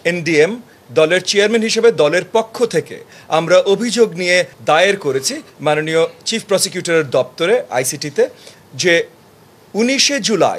NDM দলের chairman হিসেবে দলের পক্ষ থেকে আমরা অভিযোগ নিয়ে দায়ের করেছি মাননীয় চিফ প্রসিকিউটরের দপ্তরে আইসিটিতে যে 19শে জুলাই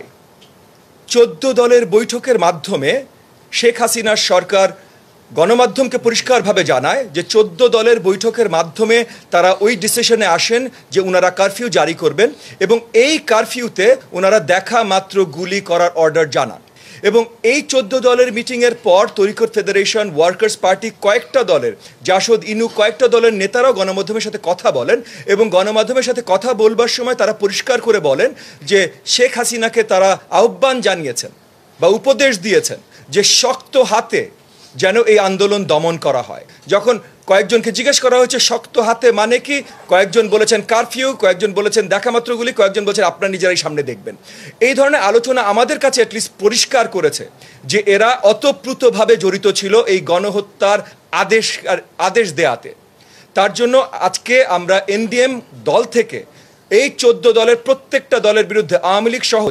14 দলের বৈঠকের মাধ্যমে শেখ হাসিনার সরকার গণমাধ্যমকে পরিষ্কারভাবে জানায় যে 14 দলের বৈঠকের মাধ্যমে তারা ওই ডিসিশনে আসেন যে ওনারা কারফিউ জারি করবেন এবং এই কারফিউতে ওনারা দেখা মাত্র গুলি করার অর্ডার জানান এবং এই 14 দলের মিটিংয়ের পর তরিকত ফেডারেশন ওয়ার্কার্স পার্টি কয়েকটা দলের জাসদ ইনু কয়েকটা দলের নেতারাও গণমাধ্যমের সাথে কথা বলেন এবং গণমাধ্যমের সাথে কথা বলবার সময় তারা পরিষ্কার করে বলেন যে শেখ হাসিনাকে তারা আহ্বান জানিয়েছেন বা উপদেশ দিয়েছেন যে শক্ত হাতে যেন এই আন্দোলন দমন করা হয়। যখন কয়েকজনকে জিজ্ঞেস করা হয়েছে শক্ত হাতে মানে কি, কয়েকজন বলেছেন কারফিউ, কয়েকজন বলেছেন দেখামাত্রগুলি, কয়েকজন বলেছেন আপনারা নিজেরাই সামনে দেখবেন। এই ধরনের আলোচনা আমাদের কাছে অ্যাটলিস্ট পরিষ্কার করেছে যে এরা অতপ্রুতভাবে জড়িত ছিল এই গণহত্যার আদেশ দেয়াতে। তার জন্য আজকে আমরা এনডিএম দল থেকে এই 14 দলের প্রত্যেকটা দলের বিরুদ্ধে, আওয়ামী লীগ সহ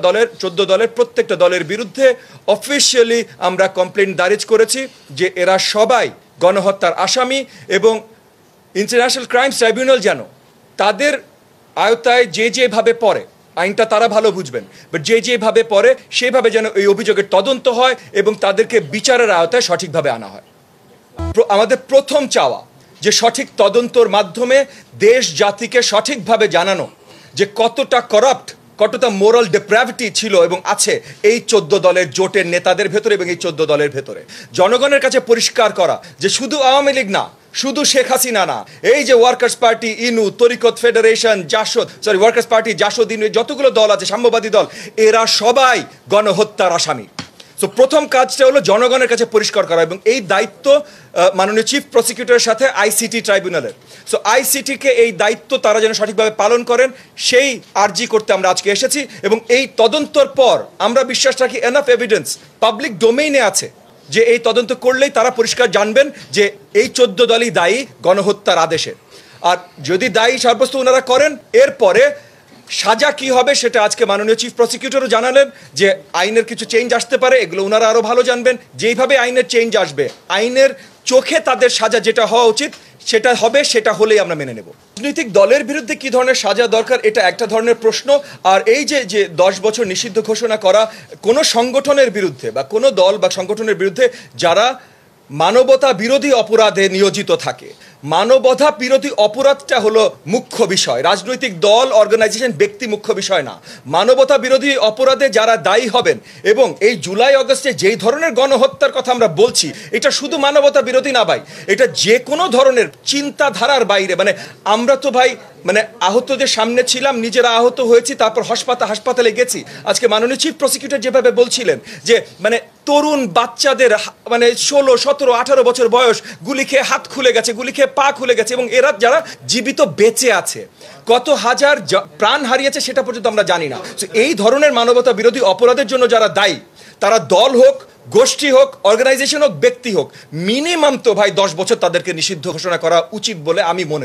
14 দলের প্রত্যেকটা দলের বিরুদ্ধে অফিসিয়ালি আমরা কমপ্লেইন দায়ের করেছি যে এরা সবাই গণহত্যার আসামি এবং ইন্টারন্যাশনাল ক্রাইমস ট্রাইব্যুনাল যেন তাদের আয়তায় যেভাবে পড়ে, আইনটা তারা ভালো বুঝবেন, বাট যেভাবে পড়ে সেভাবে যেন এই অভিযোগের তদন্ত হয় এবং তাদেরকে বিচারের আয়তায় সঠিকভাবে আনা হয়। আমাদের প্রথম চাওয়া যে সঠিক তদন্তর মাধ্যমে দেশ জাতিকে সঠিকভাবে জানানো যে কতটা করাপ্ট, কতটা মোরাল ডেপ্রাভিটি ছিল এবং আছে এই 14 দলের জোটের নেতাদের ভেতরে এবং এই 14 দলের ভেতরে। জনগণের কাছে পরিষ্কার করা যে শুধু আওয়ামী লীগ না, শুধু শেখ হাসিনা না, এই যে workers party Inu, Tariqat federation, workers party Jasad Inu, যতগুলো দল আছে সাম্যবাদী দল, এরা সবাই গণহত্যার আসামি। সো প্রথম কাজটা হলো জনগণের কাছে পরিষ্কার করা এবং এই দায়িত্ব মাননীয় চিফ প্রসিকিউটরের সাথে আইসিটি ট্রাইব্যুনালের। সো আইসিটিকে এই দায়িত্ব তারা যেন সঠিকভাবে পালন করেন সেই আর্জি করতে আমরা আজকে এসেছি এবং এই তদন্তর পর আমরা বিশ্বাস রাখি এনাফ এভিডেন্স পাবলিক ডোমেইনে আছে যে এই তদন্ত করলেই তারা পরিষ্কার জানবেন যে এই 14 দলই দায়ী গণহত্যার আদেশে। আর যদি দায়ী সাব্যস্ত ওনারা করেন এরপরে সাজা কি হবে সেটা আজকে মাননীয় চিফ প্রসিকিউটরও জানালেন যে আইনের কিছু চেঞ্জ আসতে পারে, এগুলো ওনারা আরও ভালো জানবেন। যেইভাবে আইনের চেঞ্জ আসবে, আইনের চোখে তাদের সাজা যেটা হওয়া উচিত সেটা হবে, সেটা হলেই আমরা মেনে নেব। রাজনৈতিক দলের বিরুদ্ধে কি ধরনের সাজা দরকার এটা একটা ধরনের প্রশ্ন। আর এই যে 10 বছর নিষিদ্ধ ঘোষণা করা কোনো সংগঠনের বিরুদ্ধে বা কোনো দল বা সংগঠনের বিরুদ্ধে যারা মানবতা বিরোধী অপরাধে নিয়োজিত থাকে, মানবতা বিরোধী অপরাধটা হলো মুখ্য বিষয়। রাজনৈতিক দল, অর্গানাইজেশন, ব্যক্তি মুখ্য বিষয় না। মানবতা বিরোধী অপরাধে যারা দায়ী হবেন এবং এই জুলাই আগস্টে যেই ধরনের গণহত্যার কথা আমরা বলছি এটা শুধু মানবতা বিরোধী না ভাই, এটা যে কোনো ধরনের চিন্তাধারার বাইরে। মানে আমরা তো ভাই আহতদের সামনে ছিলাম, নিজেরা আহত হয়েছি, তারপর হাসপাতালে গেছি। আজকে মাননীয় চিফ প্রসিকিউটর যেভাবে বলছিলেন যে তরুণ বাচ্চাদের 16, 17, 18 বছর বয়স গুলি খেয়ে হাত খুলে গেছে, গুলি খেয়ে পা খুলে গেছে এবং এরা যারা জীবিত বেঁচে আছে কত হাজার প্রাণ হারিয়েছে সেটা পর্যন্ত আমরা জানি না। এই ধরনের মানবতা বিরোধী অপরাধের জন্য যারা দায়ী, তারা দল হোক, গোষ্ঠী হোক, অর্গানাইজেশন হোক, ব্যক্তি হোক, মিনিমাম তো ভাই 10 বছর তাদেরকে নিষিদ্ধ ঘোষণা করা উচিত বলে আমি মনে